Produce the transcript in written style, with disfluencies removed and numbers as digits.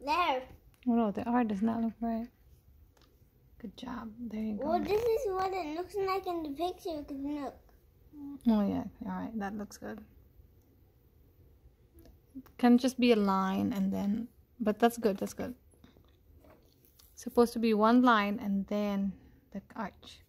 There. Oh no, the art does not look right. Good job. There you go. Well, this is what it looks like in the picture. Look. Oh yeah, alright, that looks good. Can just be a line and then, but that's good, that's good. Supposed to be one line and then the arch.